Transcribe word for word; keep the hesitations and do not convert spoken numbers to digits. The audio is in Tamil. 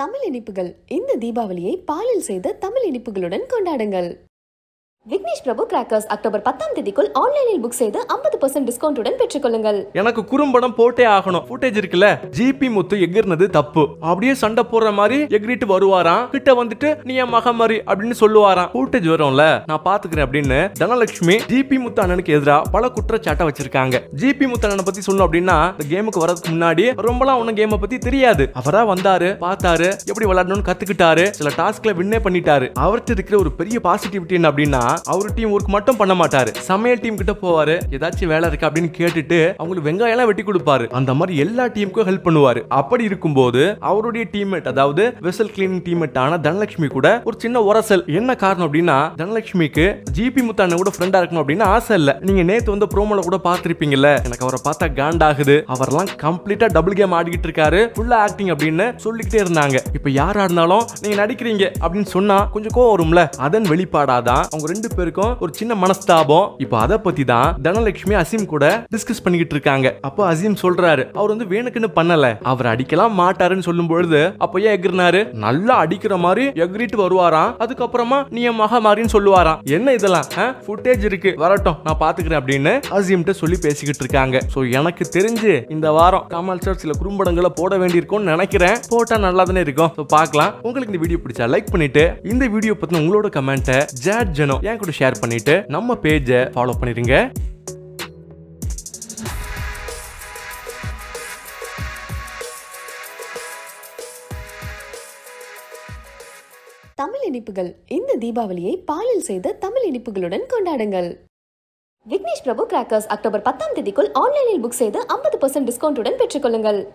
தமிழ் இனிப்புகள் இந்த தீபாவளியை பாலில் செய்த தமிழ் இனிப்புகளுடன் கொண்டாடுங்கள். விக்னேஷ் பிரபு கிராக்கர்ஸ் அக்டோபர் பத்தாம் தேதிக்குள் ஆன்லைனில் புக் செய்து ஐம்பது பர்சன்ட் டிஸ்கவுண்ட்டுடன் பெற்றுக்கொள்ளுங்கள். எனக்கு குறும்படம் போட்டே ஆகணும். ஃபுட்டேஜ் இருக்குல்ல, ஜிபி முத்து எகிர்னது தப்பு. அப்படியே சண்டை போடுற மாதிரி எகிரிட்டு வருவாராம். கிட்ட வந்துட்டு நீ என் மக மாதிரி அப்படின்னு சொல்லுவாராம். ஃபுட்டேஜ் வரும்ல, நான் பாத்துக்கிறேன் அப்படின்னு தனலட்சுமி ஜிபி முத்து அண்ணனுக்கு எதிராக பல குற்றச்சாட்டை வச்சிருக்காங்க. ஜிபி முத்து அண்ணனை பத்தி சொல்லணும் அப்படின்னா, இந்த கேமுக்கு வரதுக்கு முன்னாடி ரொம்பலாம் ஒன்னும் கேமை பத்தி தெரியாது. அவரா வந்தாரு, பார்த்தாரு, எப்படி விளையாடணும்னு கத்துக்கிட்டாரு, சில டாஸ்க்ல வின்னே பண்ணிட்டாரு. அவர்கிட்ட இருக்கிற ஒரு பெரிய பாசிட்டிவிட்டி என்ன அப்படின்னா, அவரு டீம் ஒர்க் மட்டும் பண்ண மாட்டாரு. சமையல் டீம் கிட்ட போவாரு, ஏதாச்சும் வேலை இருக்கு அப்படின்னு கேட்டுட்டு அவங்களுக்கு வெங்காயம் எல்லாம் வெட்டி கொடுப்பாரு. அந்த மாதிரி எல்லா டீமுக்கும் ஹெல்ப் பண்ணுவாரு. அப்படி இருக்கும்போது அவருடைய டீம்மேட், அதாவது வெசல் கிளீனிங் டீம்மேட்டான தனலட்சுமி கூட ஒரு சின்ன உரசல். என்ன காரணம் அப்படின்னா, தனலட்சுமிக்கு ஜிபி முத்தான கூட ஃப்ரெண்டா இருக்கணும் அப்படின்னு ஆசை இல்ல. நீங்க நேத்து வந்து ப்ரோமோல கூட பாத்திருப்பீங்கல்ல, எனக்கு அவரை பார்த்தா காண்டாகுது, அவரெல்லாம் கம்ப்ளீட்டா டபுள் கேம் ஆடிக்கிட்டு இருக்காரு, ஃபுல்லா ஆக்டிங் அப்படின்னு சொல்லிக்கிட்டே இருந்தாங்க. இப்ப யாரா இருந்தாலும் நீங்க நடிக்கிறீங்க அப்படின்னு சொன்னா கொஞ்சம் கோவம் வரும்ல, அதன் வெளிப்பாடாதான் அவங்க ரெண்டு பேருக்கும் ஒரு சின்ன மனஸ்தாபம். இப்போ அத பத்தி தான் தனலட்சுமி அசீம் கூட டிஸ்கஸ் பண்ணிக்கிட்டு இருக்காங்க. அப்போ அசீம் சொல்றாரு, அவர் வந்து வேணுக்குன்னு பண்ணல, அவர் அடிக்கலாம் மாட்டாருன்னு சொல்லும் பொழுது அப்போ ஏன் எகிர்னாரு, நல்லா அடிக்கிற மாதிரி எகிரிட்டு வருவாராம். அதுக்கப்புறமா நீ என் மக மாதிரின்னு சொல்லுவாராம். என்ன இதெல்லாம், ஃபுட்டேஜ் இருக்கு வரட்டும் நான் பாத்துக்கிறேன் அப்படின்னு அசீம்கிட்ட சொல்லி பேசிக்கிட்டு இருக்காங்க. சோ எனக்கு தெரிஞ்சு இந்த வாரம் கமல் சார் சில குறும்படங்களை போட வேண்டியிருக்கும்னு நினைக்கிறேன். போட்டா நல்லா தானே இருக்கும். பார்க்கலாம். உங்களுக்கு இந்த வீடியோ பிடிச்சா லைக் பண்ணிட்டு இந்த வீடியோ பத்தின உங்களோட கமெண்ட்டை ஜாட் ஜனோ என் கூட ஷேர் பண்ணிட்டு நம்ம பேஜை ஃபாலோ பண்ணிருங்க. தமிழ் இனிப்புகள் இந்த தீபாவளியை பாலில் செய்த தமிழ் இனிப்புகளுடன் கொண்டாடுங்கள். விக்னேஷ் பிரபு கிராக்கர்ஸ் அக்டோபர் பத்தாம் தேதிக்குள் ஆன்லைனில் புக் செய்து ஐம்பது பர்சன்ட் டிஸ்கவுண்ட்டுடன் பெற்றுக்கொள்ளுங்கள்.